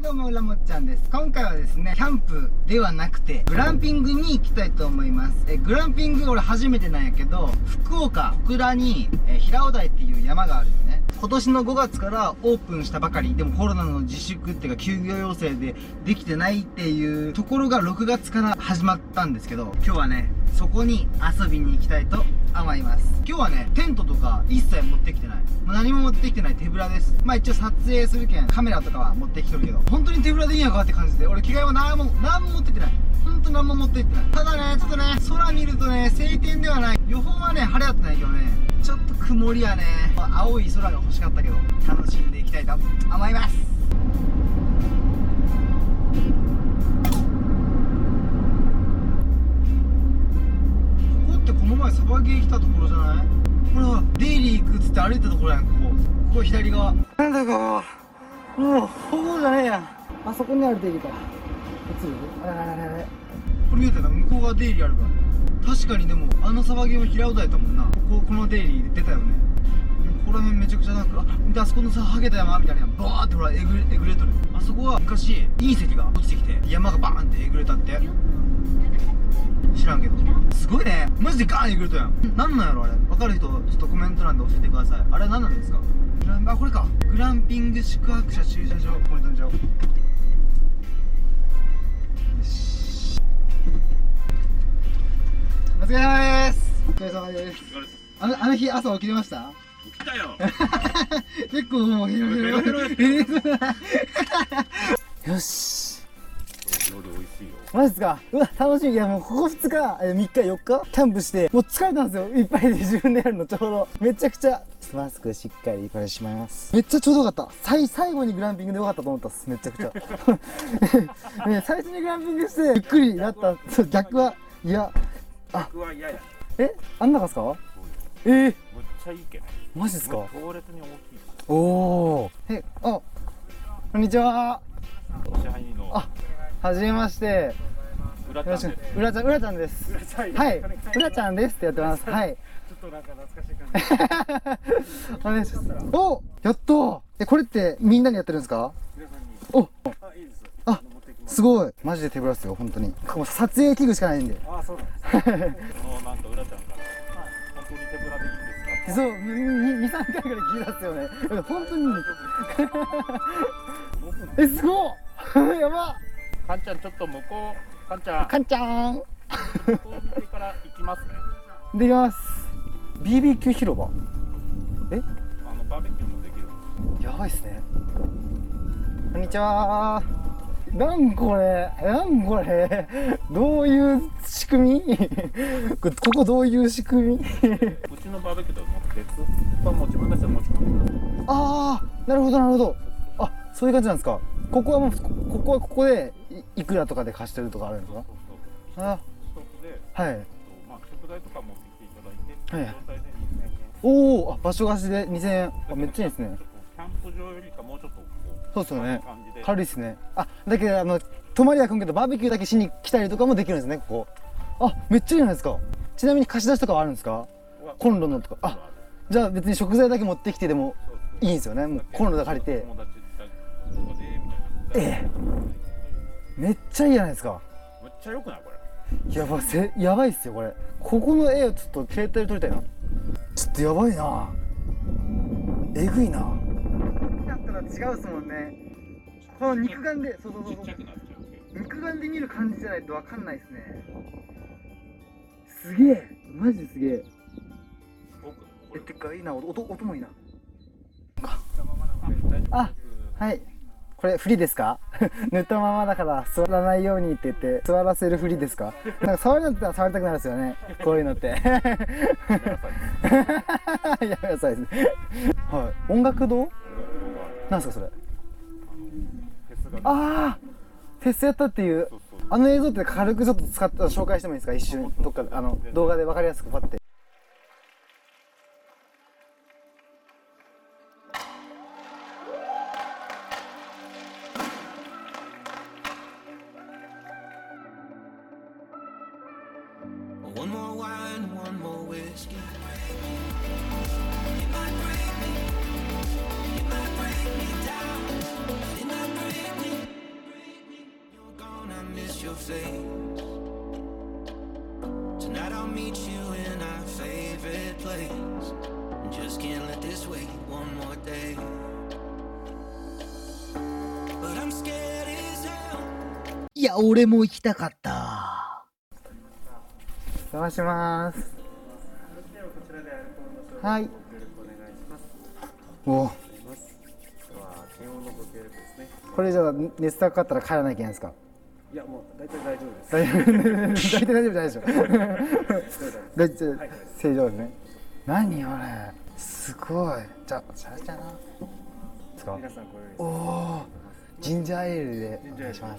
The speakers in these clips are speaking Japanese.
どうも、ラモッちゃんです。今回はですね、キャンプではなくてグランピングに行きたいと思います。グランピング俺初めてなんやけど、福岡小倉に、平尾台っていう山があるよね。今年の5月からオープンしたばかり。でもコロナの自粛っていうか休業要請でできてないっていうところが6月から始まったんですけど、今日はねそこに遊びに行きたいと思います。今日はねテントとか一切持ってきてない。何も持ってきてない手ぶらです。まあ一応撮影するけんカメラとかは持ってきとるけど、本当に手ぶらでいいのかって感じで、俺着替えは何も持ってってない。本当何も持ってってない。ただねちょっとね空見るとね晴天ではない。予報はね晴れやってないけどね、ちょっと曇りやね。青い空が欲しかったけど楽しんでいきたいと思います。この前サバゲー来たところじゃない？ほらデイリー行くっつって歩いたところやん。ここ左側なんだかもう歩道じゃねえやん。あそこにあるデイリーか。映る？あれこれ見えたな、向こうがデイリーあるから。確かに。でもあのサバゲーも平尾台だもんな。このデイリーで出たよね。ここら辺めちゃくちゃなんか、であそこのさハゲた山みたいなバーってほらえぐれとる。あそこは昔隕石が落ちてきて山がバーンってえぐれたって。知らんけどすごいね。マジでガーンえぐれたやん。なんなんやろあれ。分かる人ちょっとコメント欄で教えてください。あれは何なんですか？あ、これか。グランピング宿泊者駐車場。これ飛んじゃおう。よし、お疲れ様です。お疲れ様です。あの日朝起きれました？ 起きたよ。 結構もうヘロヘロよし、 夜美味しいよ。 マジっすか？うわ楽しみ。いやもうここ2日3日4日キャンプしてもう疲れたんですよ。いっぱいで自分でやるのちょうどめちゃくちゃ。マスクしっかりこれします。めっちゃちょうどよかった。最後にグランピングでよかったと思ったっす。めちゃくちゃね、最初にグランピングしてゆっくりだった。逆はいや、 僕は嫌や。 あん中っすか？ むっちゃいいけど。 マジっすか？ 強烈に大きい。 おお。こんにちは。 お支配人の。 はじめまして。 うらちゃんです。 うらちゃんです。はい。うらちゃんですってやってます。はい。 ちょっとなんか懐かしい感じ。 お願いします。お、やっと。これってみんなにやってるんですか？ 皆さんに。 お、 いいです。 すごい。マジで手ぶらっすよ本当に。もう撮影器具しかないんで。 そうなんです。なんかうらちゃんから。本当に手ぶらでいいんですか？ そう、2、3回ぐらい聞いたっすよね。本当に。すごっやばっ。 かんちゃんちょっと向こう。かんちゃん。 かんちゃん。 向こう見てから行きますね。 できます。BBQ 広場。 バーベキューもできる。 やばいっすね。こんにちは。なんこれどういう仕組みここどういう仕組みうちのバーベキューとは別。もう自分たちで持ち込む。 なるほど。そういう感じなんですか。ここはもうここでいくらとかで貸してるとかあるんですか？ ストックで、 はい。 食材とか持ってきていただいて、 はい。 状態で2000円。 おお、場所貸しで2000円。めっちゃいいですね。 キャンプ場よりかもうちょっとこう。 そうですよね。 感じで。 軽いですね。だけど泊まりは来んけどバーベキューだけしに来たりとかもできるんですねここ。めっちゃいいじゃないですか。ちなみに貸し出しとかはあるんですか？コンロのとか。じゃあ別に食材だけ持ってきてでもいいんですよね。もうコンロで借りて。めっちゃいいじゃないですか。 めっちゃ良くないこれ。 やばいっすよこれ。ここの絵をちょっと携帯で撮りたいな。ちょっとやばいな。えぐいな。だったら違うっすもんね。この肉眼で、そう肉眼で見る感じじゃないとわかんないっすね。すげえ、マジですげえ。てかいいな、音もいいな。はい。これフリですか？塗ったままだから座らないようにって言って座らせるフリですか？なんか触るのって触りたくなるんですよね。こういうのって。やめなさいですね。はい。音楽堂？なんですかそれ？フェスやったっていう映像って軽くちょっと使って紹介してもいいですか？一瞬どっかで動画で分かりやすくパッて。 One more wine, one more whiskey. It might break me down, but it might break me. miss your face. Tonight I'll meet you in our favorite place. Just can't let this wait one more day. But I'm scared as hell. いや俺も行きたかった。お邪魔します。はい。お。これじゃあ熱高かったら帰らなきゃいけないんですか。 いやもう大体大丈夫です。 大体大丈夫じゃないでしょ。大体正常ですね。何あれすごい。じゃあシャラちゃんなですか。 皆さんこれおおジンジャーエールでお願いします。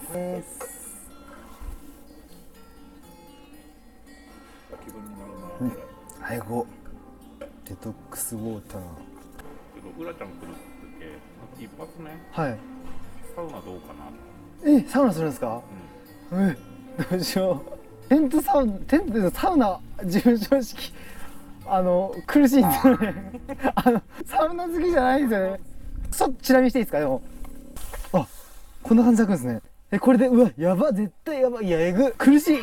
気分になるな。 最後デトックスウォーター。 うらちゃん来る時一発目はい。 サウナどうかな。 サウナするんですか。どうしよう。テントでサウナ自分正直苦しいんですよね。サウナ好きじゃないんですよね。ちなみにしていいですか。でもこんな感じで開くんですね。これでうわやば絶対やばい。いやえぐ苦しい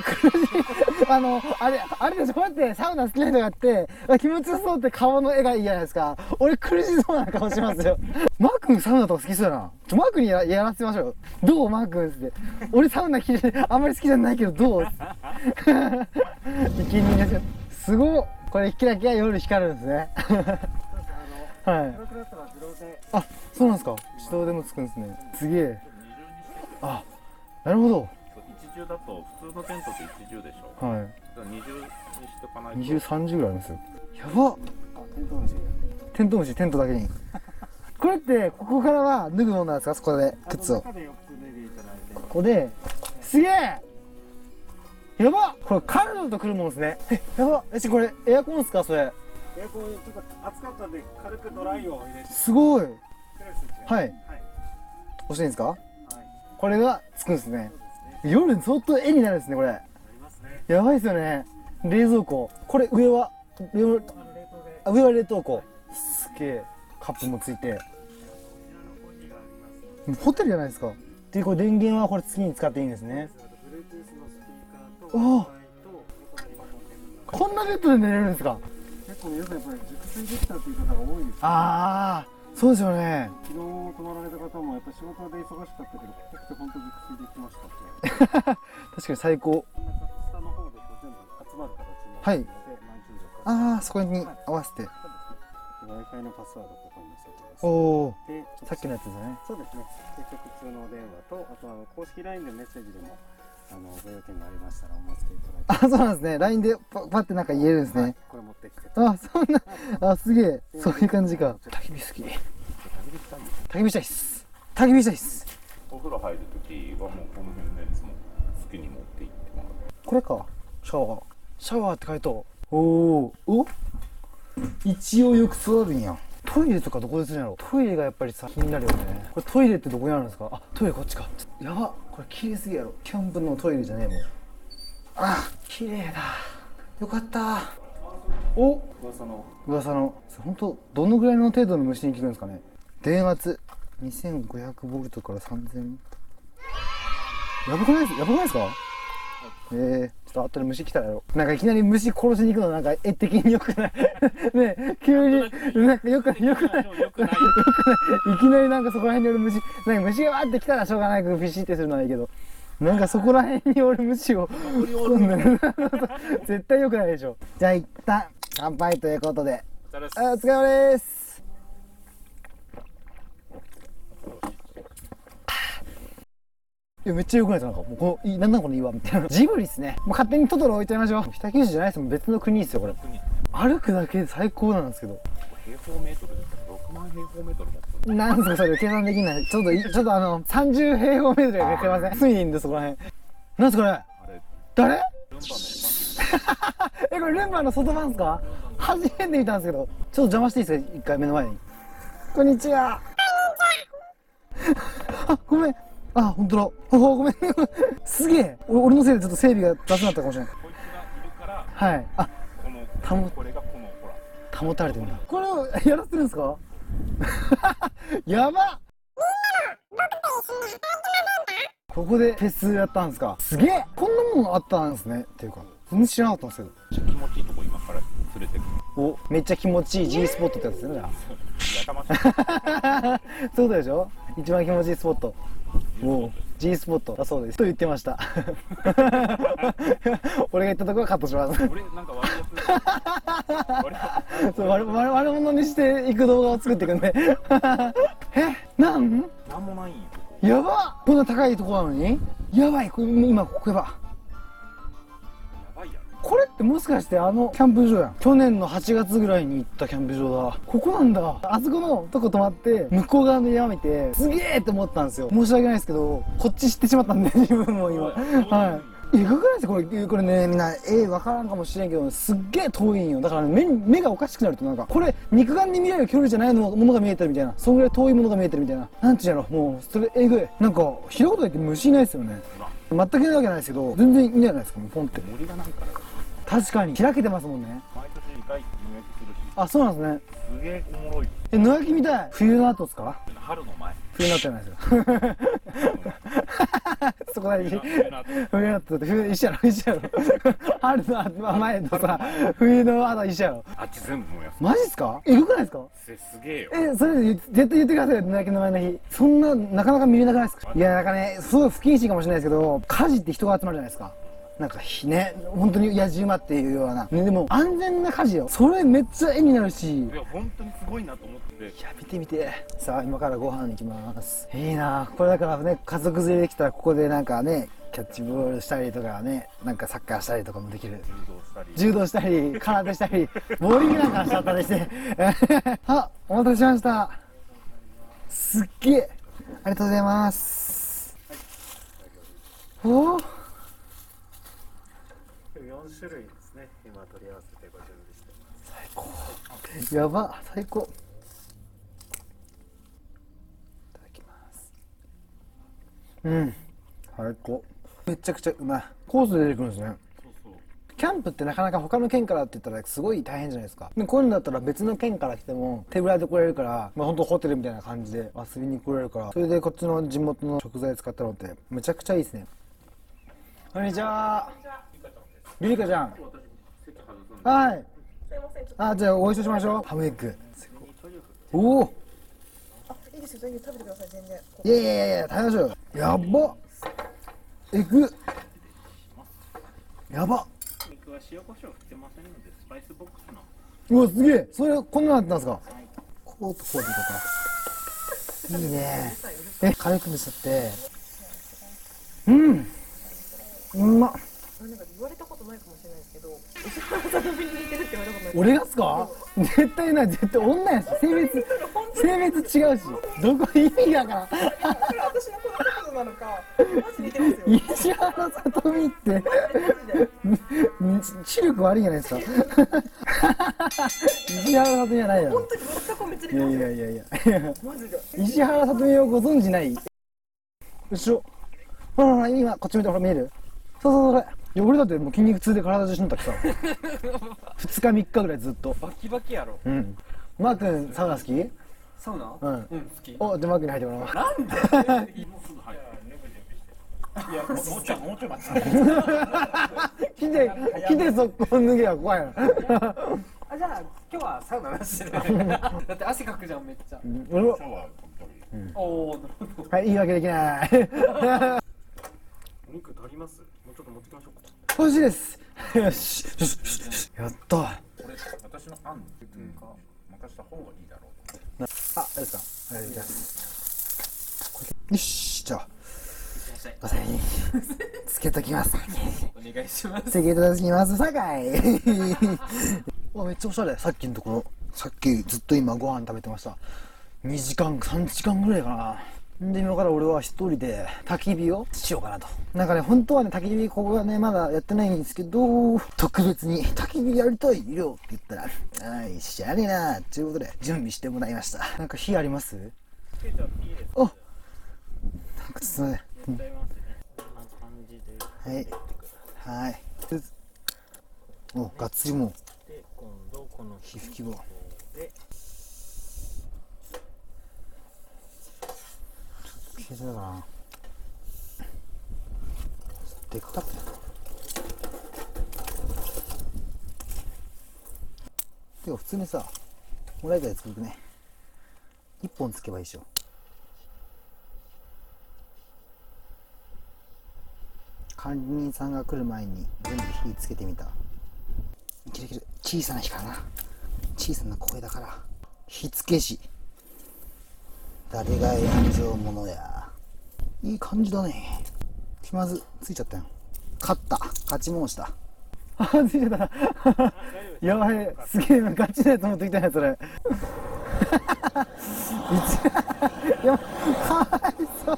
あれでしょ。こうやってサウナ好きな人があって気持ちよそうって顔の絵がいいじゃないですか。俺苦しそうな顔しますよ。マー君サウナとか好きそうだな。マー君にやらせましょう。どうマー君って。俺サウナあんまり好きじゃないけどどう。生贄ですよ。すごっ。これキラキラ夜光るんですね。はい。あ、そうなんですか。自動でもつくんですね。すげえ。あ、なるほど。 一重だと普通のテントって一重でしょ。 はい。 二重にしておかないと。 20、30ぐらいありますよ。やばっ。テントウムシテントだけに。これってここからは脱ぐものなんですか。そこで靴を。ここですげえ。やばっ。これカルロと来るもんですね。やばっ。これエアコンですかそれ。 エアコンちょっと暑かったんで軽くドライを入れて。 すごい。はい。 はい。 押していいんですか。 はい。 これがつくんですね。夜相当絵になるんですねこれ。 ありますね。 やばいですよね。冷蔵庫。これ上は冷凍庫。すげえ。カップもついて。ホテルじゃないですか。でこれ電源はこれ次に使っていいんですね。おお。こんなベッドで寝れるんですか。 結構皆さんやっぱり熟睡できたっていう方が多いです。 ああ、そうですよね。 昨日泊まられた方もやっぱ仕事で忙しかったけど、ここ来て本当に熟睡できましたって。 確かに最高。 下の方でこう全部集まる形になはい。 っているので、満充力。 ああ、そこに合わせて。 Wi-Fi のパスワードここに載せてます。 おお。 で、 さっきのやつですね。 そうですね。で、直通のお電話と、あと公式 LINE でメッセージでもご用件がありましたらお待ちいただいて。 あ、そうなんですね。LINE でパってなんか言えるんですね。 これ持ってきて。 あ、そんな、あ、すげえ。そういう感じか。焚き火好き。焚き火したいっす。焚き火したいっす。 お風呂入るときはもうこの辺のやつも好きに持って行ってもらう。 これか。シャワー。シャワーって書いた。おお。一応よく座るんや。トイレとかどこでするんやろ。トイレがやっぱりさ気になるよね。これトイレってどこにあるんですか。あ、トイレこっちか。やば。これ綺麗すぎやろ。キャンプのトイレじゃねえもん。あ、綺麗だ。よかった。お、噂の。本当どのぐらいの程度の虫に効くんですかね。電圧2500ボルトから3000。やばくないですか。ちょっと後で虫来たらやろ。なんかいきなり虫殺しに行くのなんか絵的に良くないね。急になんか良くない。いきなりなんかそこら辺におる虫、なんか虫がわーって来たらしょうがないけどビシッてするのはいいけど、なんかそこら辺におる虫を絶対良くないでしょ。じゃあ一旦乾杯ということで。お疲れ様です。いやめっちゃ良くないですか。なんかもうこのなんだこの岩みたいな。ジブリっすね。もう勝手にトトロ置いちゃいましょう。北九州じゃないですもん。別の国ですよこれ。歩くだけで最高なんですけど。 平方メートルですから6万平方メートル持ってる。 なんですかそれ計算できない。ちょっと30平方メートルが出てません。隅にいるんでそこら辺。なんすかこれ。 あれ誰？ ルンバのこれルンバの外版ですか？初めて見たんですけど。ちょっと邪魔していいですか一回目の前に。こんにちは。あ、ごめん。あ、本当だ。ごめん。すげえ。俺のせいでちょっと整備が雑になったかもしれない。 こいつがいるからはい。あ、 これがこのほら保たれてるんだ。これをやらせてるんですか？やばっ。 ここでフェスやったんですか。すげえ、こんなもんあったんですね。っていうか全然知らなかったんですけど。 めっちゃ気持ちいいとこ今から連れてくる。 お、めっちゃ気持ちいい G スポットってやつですね。じゃやかましい。 そうでしょ、一番気持ちいいスポット。お G スポットだそうですと言ってました。俺が言ったところはカットします。 俺なんか悪いやつ。 そう悪者にしていく動画を作っていくんで。なんもないんよ。 やばっ、こんな高いとこなのにやばい、これ今ここやば。 やばいやろ。 これってもしかしてあのキャンプ場やん。去年の8月ぐらいに行ったキャンプ場だ。ここなんだ。あそこのとこ泊まって向こう側の山見てすげえって思ったんですよ。申し訳ないですけどこっち知ってしまったんで自分も今。はい、えぐくないですかこれね、みんな分からんかもしれんけどすっげえ遠いんよ。だから、ね、目がおかしくなるとなんかこれ肉眼で見られる距離じゃないものが見えてるみたいな、そんぐらい遠いものが見えてるみたいな、なんていうの、もうそれえぐい。なんか平言って虫いないですよね。全くいないわけないですけど全然いいんじゃないですか。もうポンって森がないからだ。 確かに開けてますもんね。 毎年2回入浴するし。 あ、そうなんですね。 すげえおもろい。 野焼きみたい。冬の後ですか。 春の前。 冬の後じゃないですよ。そこ大事。冬の後って冬一緒やろ一緒やろ。春の前とさ冬の後一緒やろ。 あっち全部燃やす。 マジっすか。えぐくないですか。 すげえよ。 それで絶対言ってくださいよ。野焼きの前の日。そんななかなか見れなくないですか。いやなんかね、すごい不謹慎かもしれないですけど、火事って人が集まるじゃないですか。なんかね、本当にやじ馬っていうような、ね、でも安全な火事よ。それめっちゃ絵になるし、 いや本当にすごいなと思って。 いや見てみて。さあ今からご飯に行きます。いいなこれ。だからね、家族連れできたらここでなんかねキャッチボールしたりとかね、なんかサッカーしたりとかもできる。柔道したり空手したりボーリングなんかしちゃったりして。あ、お待たせしました。すっげえありがとうございます。おお、 4種類ですね。今取り合わせてご準備してます。 最高。やば、最高。いただきます。うん、最高。めちゃくちゃうまい。コースで出てくるんですね。キャンプってなかなか他の県からって言ったらすごい大変じゃないですか。でこういうのだったら別の県から来ても手ぶらで来れるから、まあ、本当ホテルみたいな感じで遊びに来れるから、それでこっちの地元の食材使ったのってめちゃくちゃいいですね。こんにちは。ゆりかちゃん。はい。あ、じゃあご一緒しましょう。ハムエッグ。おお。 あ、いいですよ。全然食べてください。全然。 いやいやいや、食べましょう。やっば。エグ。やば。 肉は塩コショウ振ってませんのでスパイスボックスの。 うわ、すげえ。それこんなのあったんですか。こうとこうでとか。いいね。軽く見せて。うん。うまっ。 なんか言われたことないかもしれないですけど、石原さとみに似てるって言われたことない。 俺がっすか。絶対ない。絶対女やし。性別違うし。どこ意味がわからん。 私のことなのか、マジ似てますよ。 石原さとみって視力悪いじゃないですか。石原さとみじゃないよ。 本当に全くめっちゃ似てますよ。 いやマジで。 石原さとみをご存知ない。後ろほらほら、今こっち見て、ほら見える。そうそれ。いや俺だってもう筋肉痛で体中死んだってさ。2日3日ぐらいずっと。 バキバキやろ。 うん。マー君サウナ好き。 サウナ？ うん。 好き。 お、じゃあマー君に入ってもらおう。 もうすぐ入る。いやもうちょい待って。 来て速攻脱げは怖いな。 あ、じゃあ今日はサウナなしで。だって汗かくじゃんめっちゃ。 俺もおお、なるほど。 はい、言い訳できない。 お肉足ります？もうちょっと持ってきましょうか。 欲しいです。よし。やった。 これ私の案っていうか任した方がいいだろうと思って。 あ、いいですか。ありがとうございます。よし、じゃあお先につけときます。 お願いします。 つけときます。さかい。わ、めっちゃおしゃれ。さっきのところ。さっきずっと今ご飯食べてました。2時間、3時間ぐらいかな。で今から俺は一人で焚き火をしようかなと。なんかね、本当はね、焚き火ここがねまだやってないんですけど、特別に焚き火やりたいよって言ったら、はい、しゃれなーということで準備してもらいました。なんか火あります？あ、なんかすいません。はい、はい。お、がっつりもう火吹きを。消えてたかな。 でかかったよ。てか普通にさ、もらいたい作るね。1本つけばいいでしょ。管理人さんが来る前に全部火つけてみた。いけるいける。小さな火かな。小さな声だから火付け師、誰が炎上者や。いい感じだね。気まずついちゃったよ。勝ち申した。あ、ついちゃったやばい、すげえガチなやつ持ってきたねそれやばかわいそう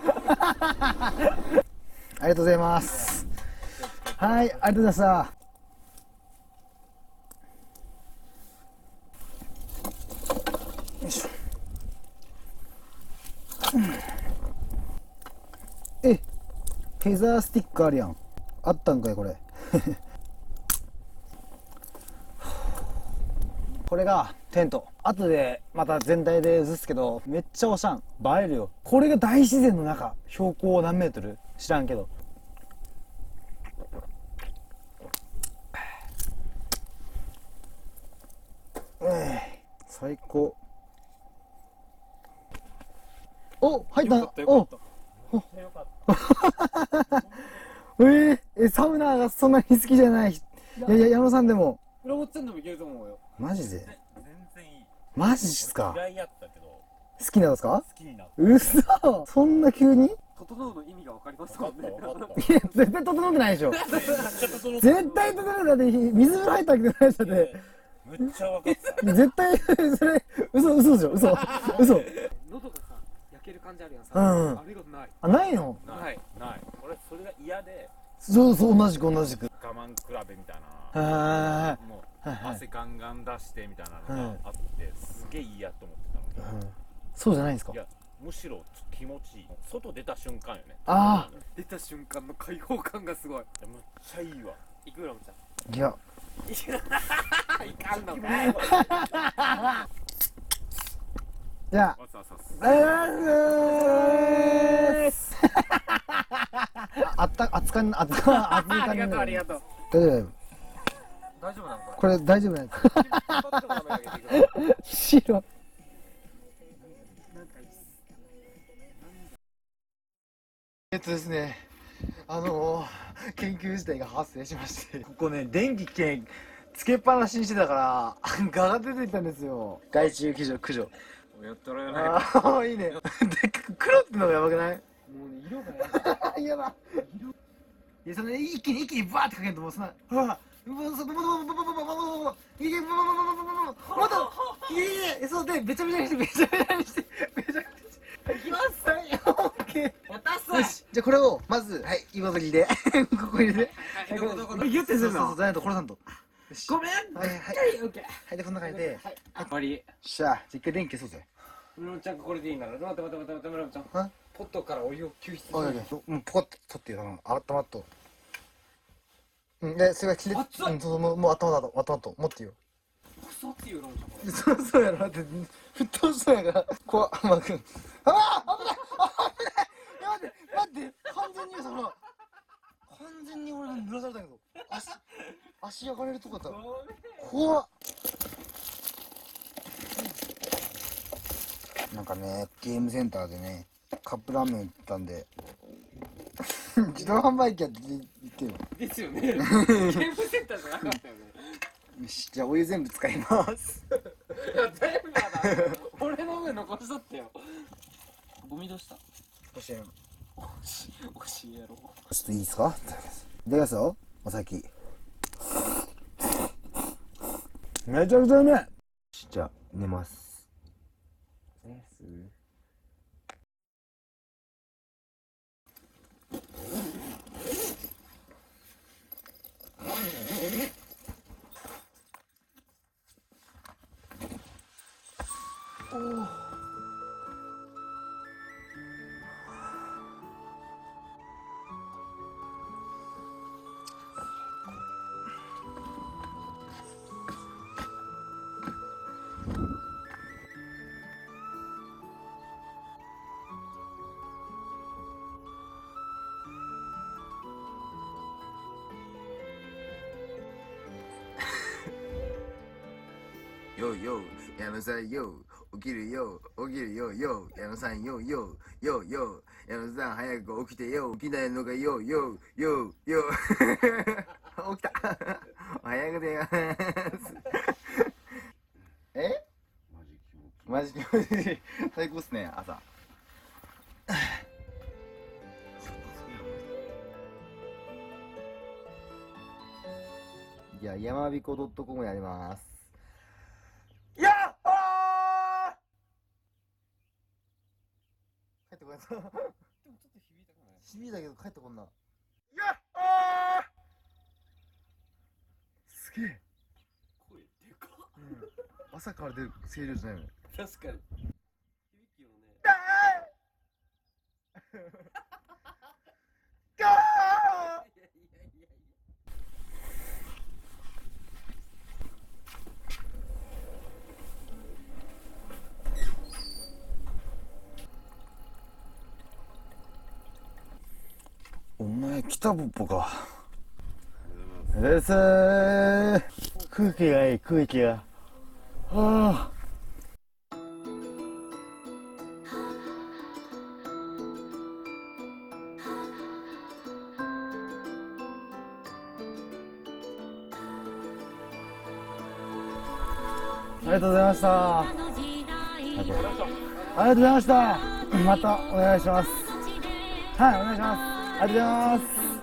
ありがとうございます。はい、ありがとうございました。よいしょ。フェザースティックあるやん。あったんかいこれこれがテント。後でまた全体で映すけど、めっちゃおしゃん。映えるよ。これが大自然の中。標高何メートル知らんけど。最高。お、入った。お、サウナがそんなに好きじゃない。いや、矢野さんでも。 ロボッツンでもいけると思うよ。 マジで。 全然いい。 マジっすか。 嫌いやったけど。 好きなんですか。 好きになった。 嘘。そんな急に。 整うの意味が分かりますもんね。 いや、絶対整ってないでしょ。絶対整ってない。だって水風呂入ったわけじゃないでしょ。 めっちゃ分かった。 絶対それ嘘でしょ。嘘。 喉がさ焼ける感じあるやんさ。あれがない。 あ、ないの。 ない。俺それが嫌で。 そう同じく。 我慢比べみたいな。もう汗ガンガン出してみたいなのがあって、すげえいいやと思ってたのに。 そうじゃないんですか。 いや、むしろ気持ちいい。外出た瞬間よね。 ああ。 出た瞬間の開放感がすごい。 めっちゃいいわ。 いくらもちゃん。 いや。 いかんのかい。 じゃあ。熱い感じ。 ありがとうありがとう。大丈夫なのか。 これ大丈夫なやつ。白。ですね。緊急事態が発生しまして、ここね、電気つけっぱなしにしてたからガが出てきたんですよ。害虫駆除。 やったらやないああ、いいね。で黒ってのがやばくない？ もうね、色がやばいや、それ一気にバーってかけるともうそんな、ほらそうで、べちゃべちゃにして、いきます。はい、オッケー。よし、じゃあこれをまず、はい、岩崎でここ入れて、ギュッてするの。そう、じゃないと殺さんと。 ごめん。 はい、 オッケー。 はい、でこんな感じで、 はい、終わり。 しゃあ、一回電気消そうぜ。 ムロちゃんがこれでいいなら、待って、ムロちゃん。ポットからお湯を救出する。 うん、ポコッと取ってよ、あったまっと。うん、で、それが切れ、 熱い。 うん、そう、もうあったまっと、持ってよ。 細っていうロンちゃん、これ。 そうやろ、だって、沸騰しそうやから、怖っ、甘くん。ああ、危ない。待って、完全に俺が濡らされたけど、足焼かれるとこだった。怖っ。なんかね、ゲームセンターでね、カップラーメン売ったんで、自動販売機やって言ってよ。 ですよね。ゲームセンターじゃなかったよね。 よし、じゃあお湯全部使います。 いや、全部だ。俺の上残しとってよ。ゴミどうした？ 教えろ。 教えろ。 ちょっといいですか？いただきますよ、お先。めちゃくちゃうめえ。じゃあ寝ます。 よよ矢野さんよ起きるよよ矢野さんよよ矢野さん早く起きてよ起きないのかよよ起きたおはようございますマジ気持ちいい最高っすね朝じゃあやまびこ .com やります。やっほー帰ってこないでもちょっと響いたかな響いたけど帰ってこんな。やっほーすげえ声でかっ、 朝から出る声量じゃないの。 確かに響きをねガーお前来たポッポか。空気がいい空気が。はあ。ありがとうございました。ありがとうございました。またお願いします。はい、お願いします。ありがとうございます。